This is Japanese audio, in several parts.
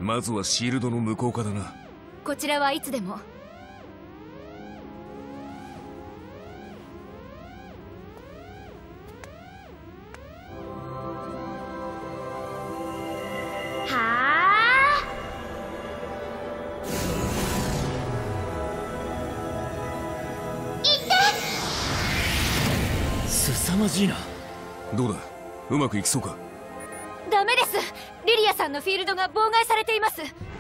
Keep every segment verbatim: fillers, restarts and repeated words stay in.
まずはシールドの向こう側だな。 こちらはいつでも。 凄まじいな。どうだ、うまくいきそうか。 ダメです。リリアさんのフィールドが妨害されています。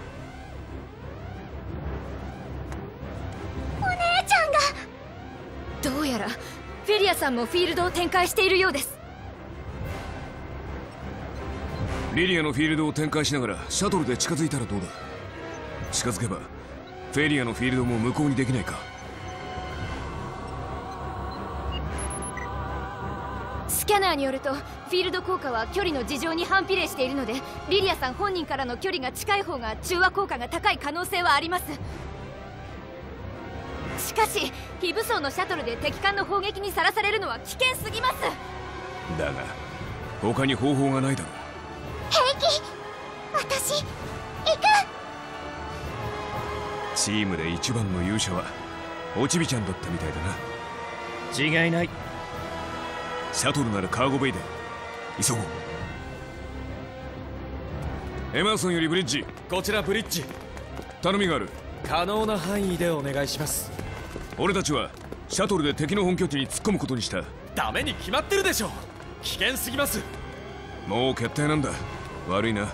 お姉ちゃんが。どうやらフェリアさんもフィールドを展開しているようです。 リリアのフィールドを展開しながらシャトルで近づいたらどうだ。近づけばフェリアのフィールドも無効にできないか。 スキャナーによるとフィールド効果は距離の事情に反比例しているので、リリアさん本人からの距離が近い方が中和効果が高い可能性はあります。しかし非武装のシャトルで敵艦の砲撃にさらされるのは危険すぎます。 だが他に方法がないだろう。 平気、私行く。 チームで一番の勇者はおちびちゃんだったみたいだな。 違いない。 シャトルならカーゴベイで急ごう。エマーソンよりブリッジ。 こちらブリッジ。 頼みがある。 可能な範囲でお願いします。 俺たちはシャトルで敵の本拠地に突っ込むことにした。 ダメに決まってるでしょ。危険すぎます。 もう決定なんだ。悪いな。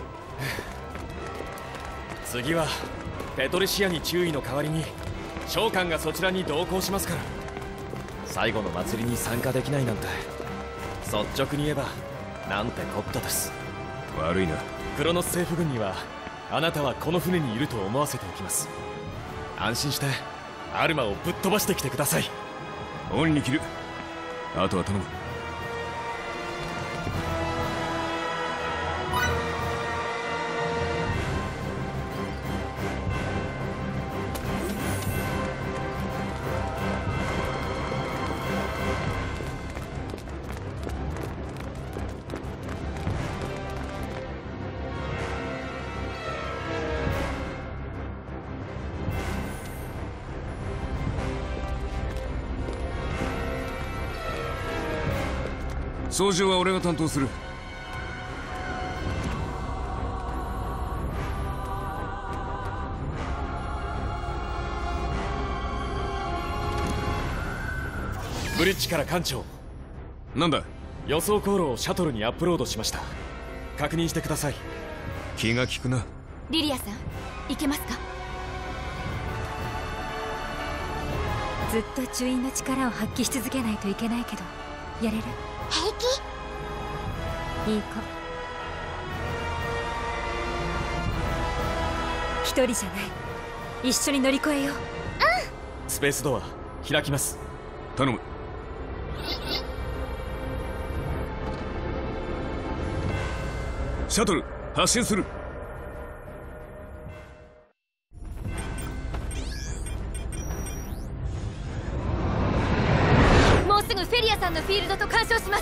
次はペトリシアに注意の代わりに召喚がそちらに同行しますから。最後の祭りに参加できないなんて率直に言えばなんてこったです。 悪いな。 クロノス政府軍にはあなたはこの船にいると思わせておきます。安心してアルマをぶっ飛ばしてきてください。 恩に着る。あとは頼む。操縦は俺が担当する。 ブリッジから艦長。 なんだ。 予想航路をシャトルにアップロードしました。確認してください。 気が利くな。 リリアさん、行けますか。 ずっとチュインの力を発揮し続けないといけないけど、やれる？ 平気？ いい子。一人じゃない。一緒に乗り越えよう。うん。 スペースドア開きます。 頼む。シャトル発進する。 もうすぐフェリアさんのフィールドと干渉します。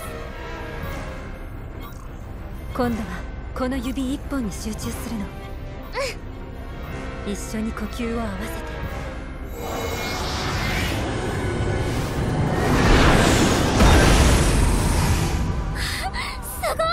今度はこの指一本に集中するの。うん。一緒に呼吸を合わせて。 すごい。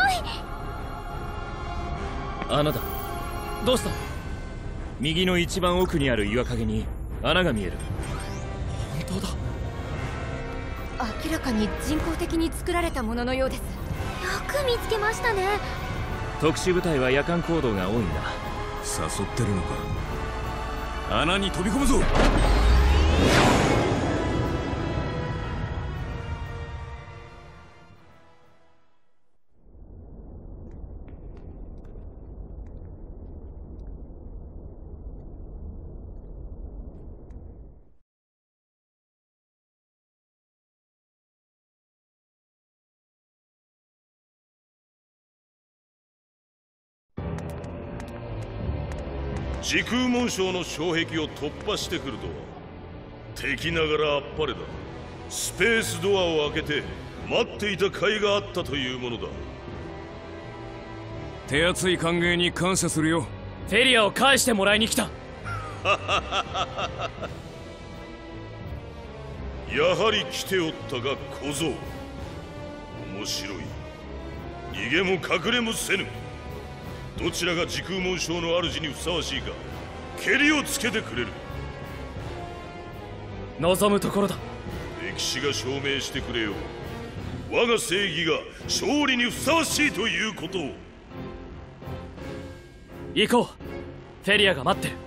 穴だ。どうした？右の一番奥にある岩陰に穴が見える。 本当だ。 明らかに人工的に作られたもののようです。よく見つけましたね。 特殊部隊は夜間行動が多いんだ。 誘ってるのか。穴に飛び込むぞ。 時空紋章の障壁を突破してくるとは敵ながらあっぱれだ。スペースドアを開けて待っていた甲斐があったというものだ。 手厚い歓迎に感謝するよ、 フェリアを返してもらいに来た。 やはり来ておったが小僧。面白い。逃げも隠れもせぬ。どちらが時空紋章の主にふさわしいかけりをつけてくれる。 望むところだ。 歴史が証明してくれよう。我が正義が勝利にふさわしいということを。 行こう。フェリアが待ってる。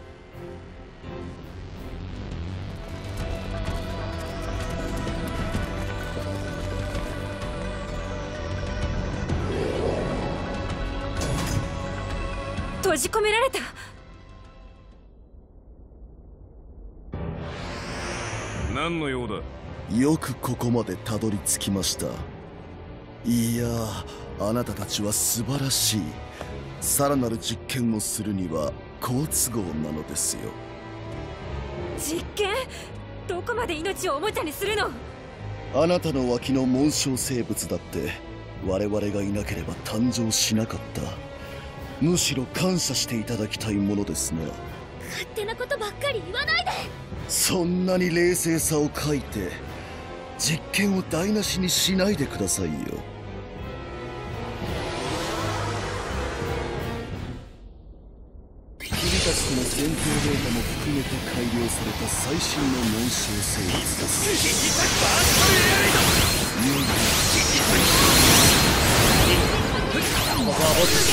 閉じ込められた。 何の用だ。 よくここまでたどり着きました。いやあなたたちは素晴らしい。さらなる実験をするには好都合なのですよ。 実験？どこまで命をおもちゃにするの？ あなたの脇の紋章生物だって我々がいなければ誕生しなかった。むしろ感謝していただきたいものですな。 勝手なことばっかり言わないで。 そんなに冷静さを欠いて実験を台無しにしないでくださいよ。君たちとの戦闘データも含めて改良された最新の紋章生物です。いよいよここは僕です。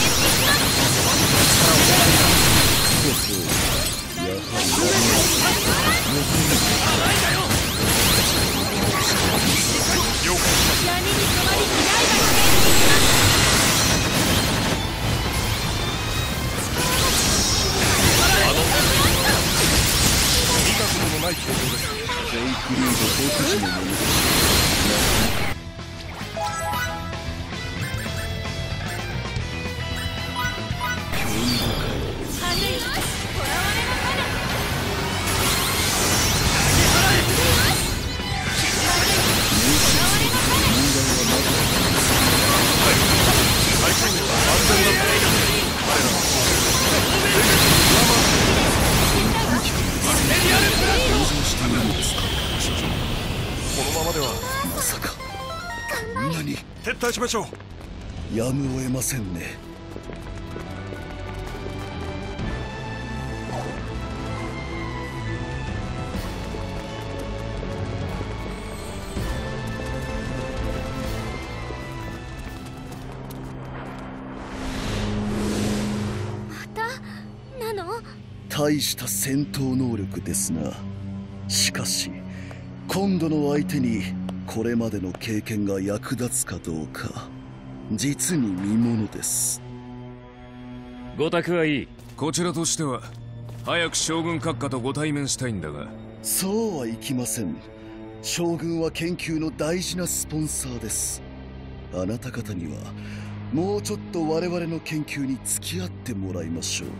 やはり闇に染まり見たことのない形状です。 ジェイクリード独自のものです。 このままではまさか何？ 撤退しましょう。 やむを得ませんね。大した戦闘能力ですな。しかし今度の相手にこれまでの経験が役立つかどうか実に見ものです。 ご託はいい。 こちらとしては早く将軍閣下とご対面したいんだが。 そうはいきません。将軍は研究の大事なスポンサーです。あなた方にはもうちょっと我々の研究に付き合ってもらいましょう。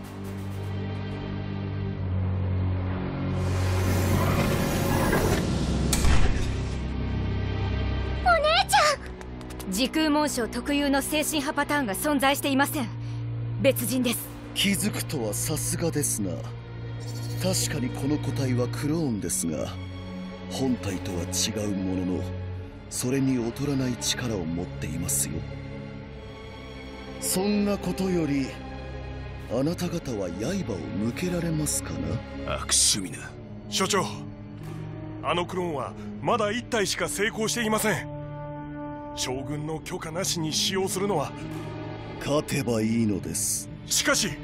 時空紋章特有の精神派パターンが存在していません。別人です。 気づくとはさすがですな。確かにこの個体はクローンですが本体とは違うもののそれに劣らない力を持っていますよ。そんなことよりあなた方は刃を向けられますかな。 悪趣味な。 所長、あのクローンはまだいち体しか成功していません。将軍の許可なしに使用するのは。 勝てばいいのです。 しかし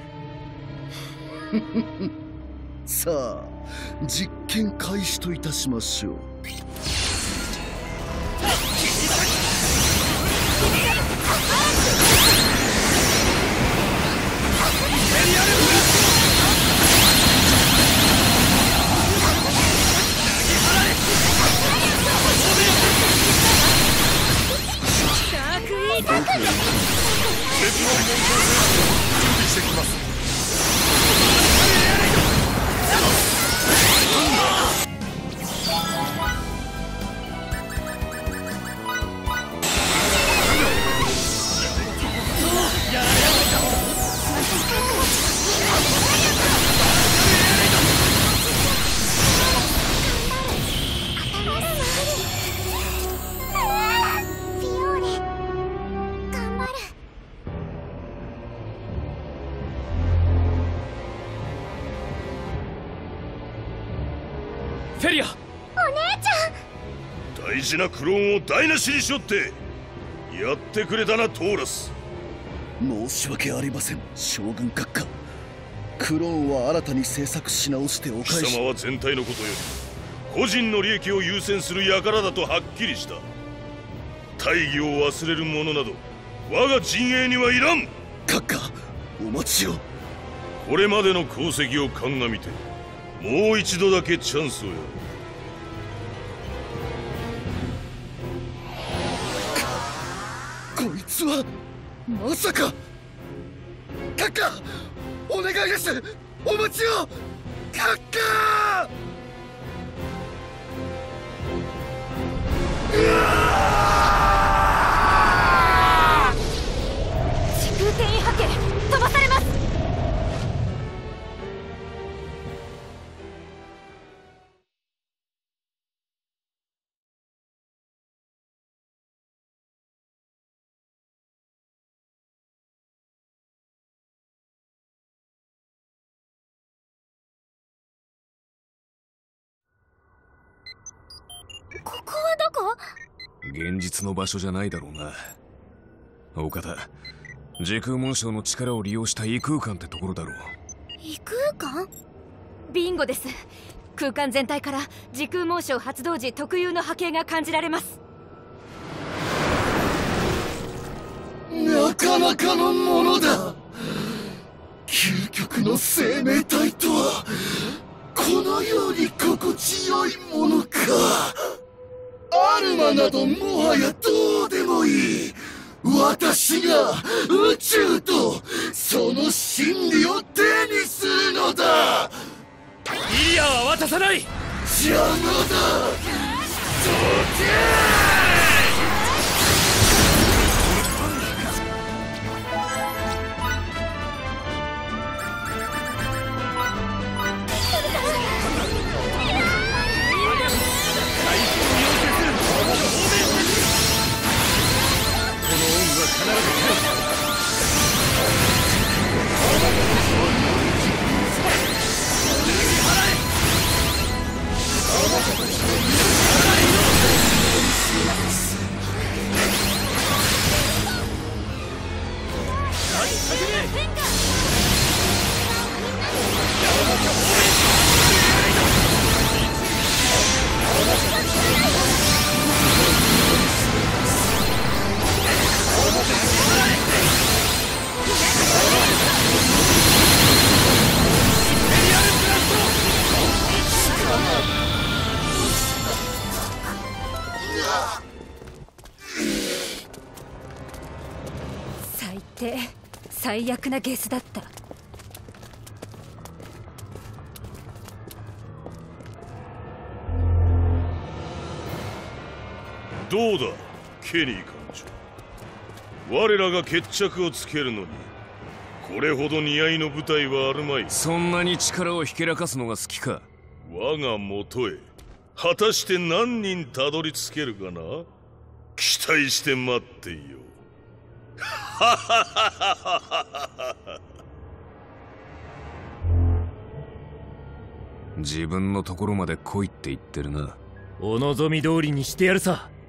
さあ実験開始といたしましょう。 してきます。 ェリア。 お姉ちゃん。 大事なクローンを台無しにしよってやってくれたなトーラス。 申し訳ありません将軍閣下。クローンは新たに製作し直してお返し。 貴様は全体のことより個人の利益を優先する輩だとはっきりした。大義を忘れる者など我が陣営にはいらん。 閣下お待ちを。 これまでの功績を鑑みてもう一度だけチャンスをやる。 こいつはまさか。閣下お願いです。お待ちを閣下。 時空転移波形飛ばされます。ここはどこ？ 現実の場所じゃないだろうな。大方時空紋章の力を利用した異空間ってところだろう。 異空間？ビンゴです。空間全体から時空紋章発動時特有の波形が感じられます。 なかなかのものだ。究極の生命体とはこのように心地よいものか。アルマなどもはやどうでもいい。私が宇宙とその真理を手にするのだ。 リリアは渡さない。 邪魔だ。どけ。 最低、最悪なゲスだった。 どうだケニー艦長。我らが決着をつけるのにこれほど似合いの部隊はあるまい。 そんなに力をひけらかすのが好きか。 我が元へ果たして何人たどり着けるかな。期待して待っていよう。 自分のところまで来いって言ってるな。 お望み通りにしてやるさ。